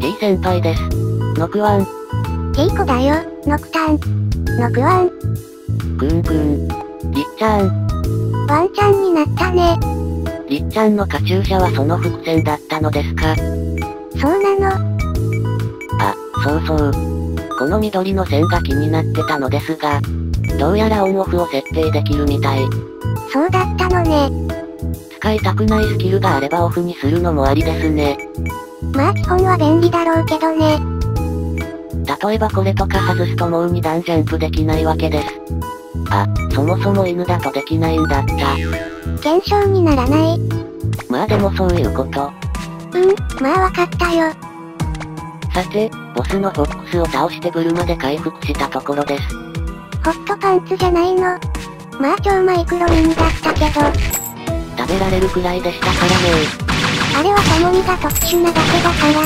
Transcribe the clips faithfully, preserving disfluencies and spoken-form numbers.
リー先輩です。ノクワン。 リーコだよ、ノクタン。ノクワン。 くんくん。りっちゃん。 ワンちゃんになったね。 りっちゃんのカチューシャはその伏線だったのですか？ そうなの。 あ、そうそう。この緑の線が気になってたのですが、どうやらオンオフを設定できるみたい。 そうだったのね。 使いたくないスキルがあればオフにするのもありですね。 まあ基本は便利だろうけどね。 例えばこれとか外すともうに段ジャンプできないわけです。あ、そもそも犬だとできないんだった。 検証にならない。 まあでもそういうこと。 うん、まあわかったよ。 さて、ボスのフォックスを倒してブルまで回復したところです。 ホットパンツじゃないの。まあ超マイクロミニだったけど。 食べられるくらいでしたからね。 あれはタモミが特殊なだけだから。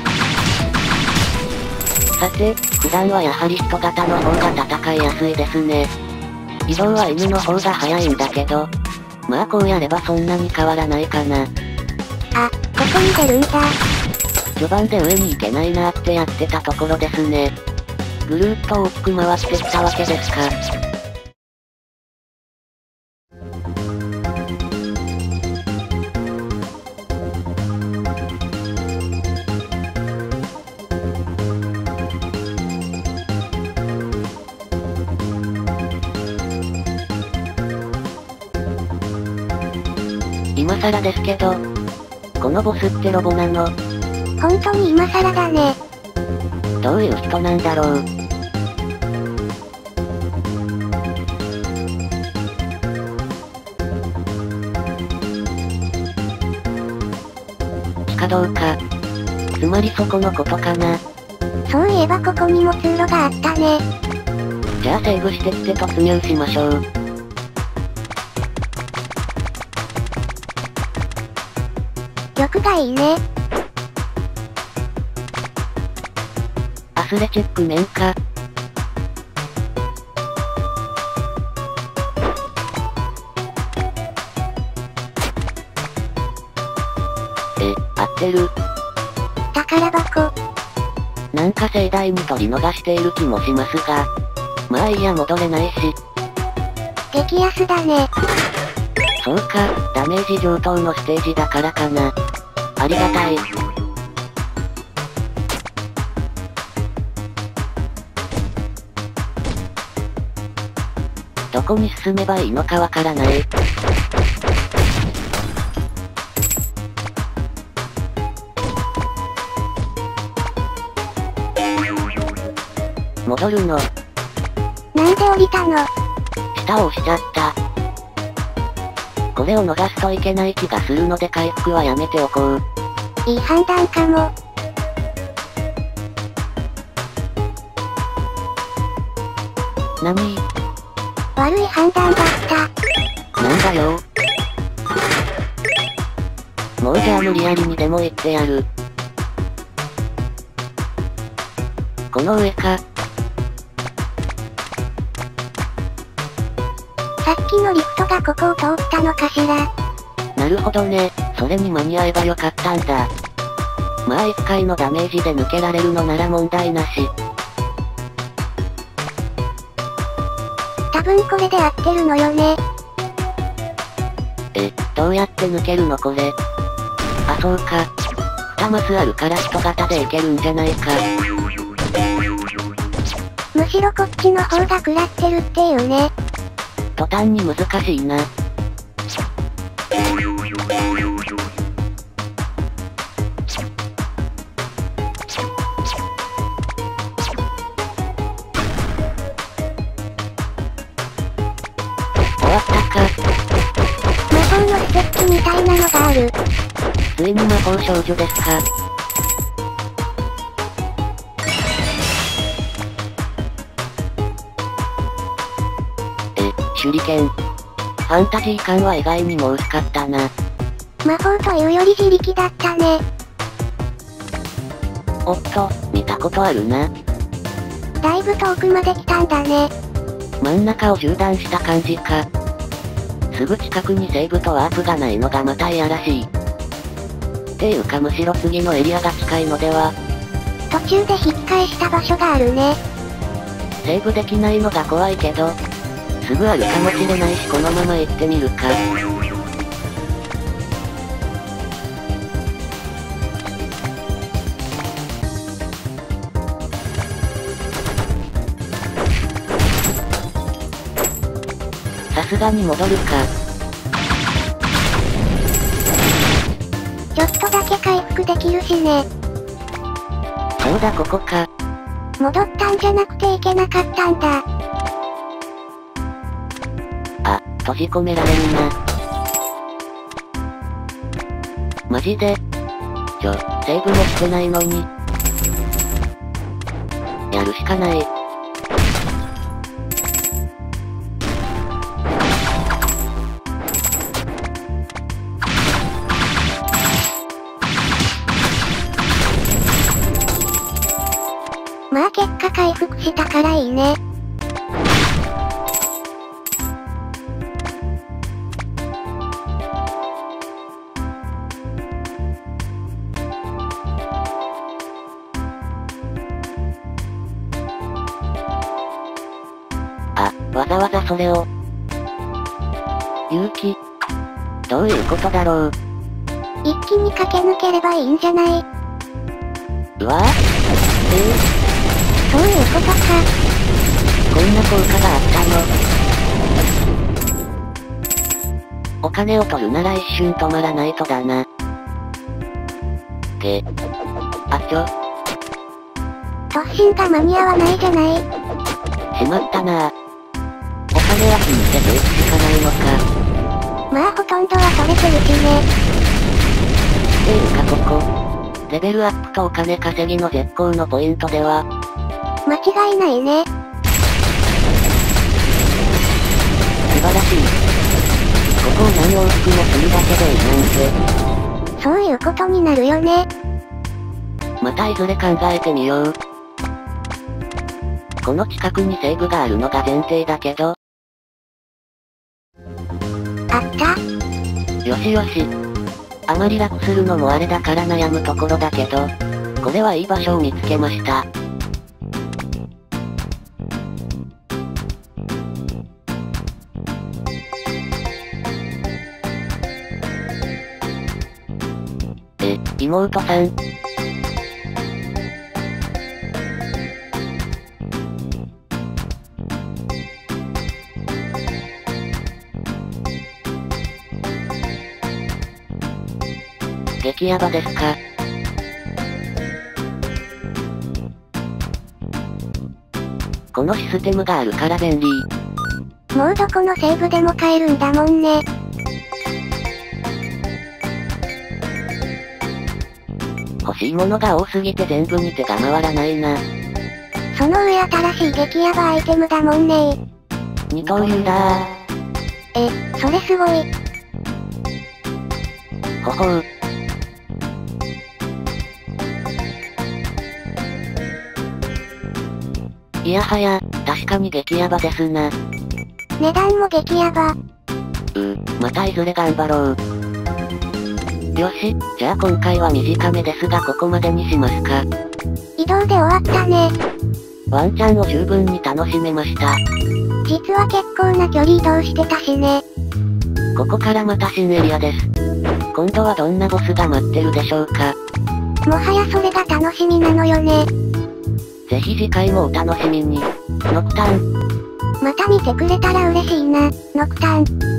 さて、普段はやはり人型の方が戦いやすいですね。移動は犬の方が早いんだけど、まあこうやればそんなに変わらないかな。 あ、ここに出るんだ。 序盤で上に行けないなーってやってたところですね。ぐるーっと大きく回ってきたわけですか。今更ですけど、このボスってロボなの？ 本当に今更だね。 どういう人なんだろう。地下道か。つまりそこのことかな。 そういえばここにも通路があったね。 じゃあセーブしてきて突入しましょう。 欲がいいね。 アスレチック面か。え、合ってる。 宝箱。 なんか盛大に取り逃している気もしますが。まあいいや戻れないし。 激安だね。 そうか、ダメージ上等のステージだからかな。ありがたい。どこに進めばいいのかわからない。戻るの。 なんで降りたの？ 下を押しちゃった。これを逃すといけない気がするので回復はやめておこう。 いい判断かも。 なに？ 悪い判断だった。 なんだよ。もうじゃあ無理やりにでも行ってやる。この上か。 さっきのリフトがここを通ったのかしら。 なるほどね、それに間に合えばよかったんだ。まあいっかいのダメージで抜けられるのなら問題なし。 多分これで合ってるのよね。 え、どうやって抜けるのこれ。あ、そうか。にマスあるから人型でいけるんじゃないか。 むしろこっちの方が食らってるっていうね。 途端に難しいな。終わったか。 魔法のステッキみたいなのがある。 ついに魔法少女ですか。え、手裏剣。ファンタジー感は意外にも薄かったな。 魔法というより自力だったね。 おっと、見たことあるな。 だいぶ遠くまで来たんだね。 真ん中を縦断した感じか。すぐ近くにセーブとワープがないのがまたいやらしい。っていうかむしろ次のエリアが近いのでは。 途中で引き返した場所があるね。 セーブできないのが怖いけど、すぐあるかもしれないしこのまま行ってみるか。さすがに戻るか。 ちょっとだけ回復できるしね。 そうだここか。 戻ったんじゃなくて行けなかったんだ。 あ、閉じ込められるな。マジでちょ、セーブもしてないのに。やるしかない。 まあ結果回復したからいいね。 あ、わざわざそれを。勇気。どういうことだろう。 一気に駆け抜ければいいんじゃない？ うわぁ、えーそういうことか。 こんな効果があったの。お金を取るなら一瞬止まらないとだな。げ。あちょ。 突進が間に合わないじゃない。 しまったなぁ。お金は死んでて打つしかないのか。 まあほとんどは取れてるしね。 っていうかここ。レベルアップとお金稼ぎの絶好のポイントでは、 間違いないね。 素晴らしい。ここを何往復もするだけでいいなんて。 そういうことになるよね。 またいずれ考えてみよう。この近くにセーブがあるのが前提だけど。 あった。 よしよし。あまり楽するのもあれだから悩むところだけど、これはいい場所を見つけました。え、妹さん。激ヤバですか？このシステムがあるから便利。 もうどこのセーブでも買えるんだもんね。 欲しいものが多すぎて全部に手が回らないな。 その上新しい激ヤバアイテムだもんね。 二刀流だー。え、それすごい。 ほほう。いやはや、確かに激ヤバですな。 値段も激ヤバ。 うー、またいずれ頑張ろう。よし、じゃあ今回は短めですがここまでにしますか。 移動で終わったね。 ワンチャンを十分に楽しめました。 実は結構な距離移動してたしね。 ここからまた新エリアです。今度はどんなボスが待ってるでしょうか。 もはやそれが楽しみなのよね。 ぜひ次回もお楽しみに。ノクターン。 また見てくれたら嬉しいな、ノクターン。